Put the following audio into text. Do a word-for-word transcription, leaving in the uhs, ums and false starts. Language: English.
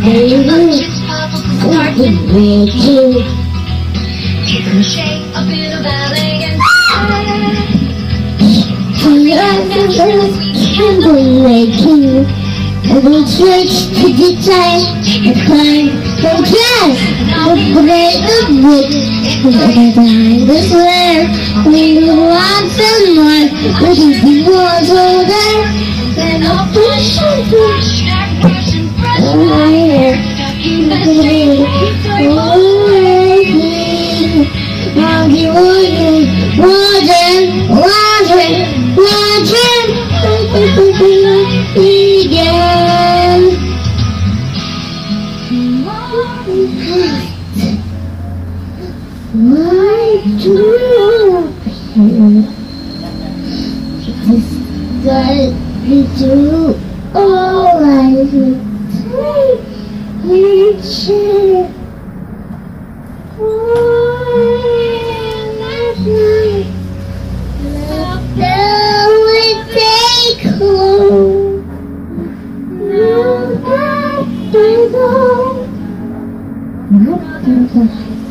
baby, what the breaking? Ricochet, a bit of ballet and The earth trembling making, and we switch to the time, the climb, the jazz, the break of wit, the time, the swear, we go on so much, but if the walls are there, then I'll push and push, brush and brush oh my hair, now you wouldn't, wouldn't, wouldn't, wouldn't begin. My dream is that you do all I take each year. Thank you.